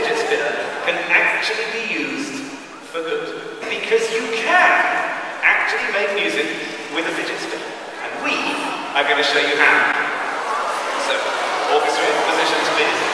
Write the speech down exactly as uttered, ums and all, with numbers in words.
fidget spinner can actually be used for good. Because you can actually make music with a fidget spinner. And we are going to show you how. So, orchestra, positions please.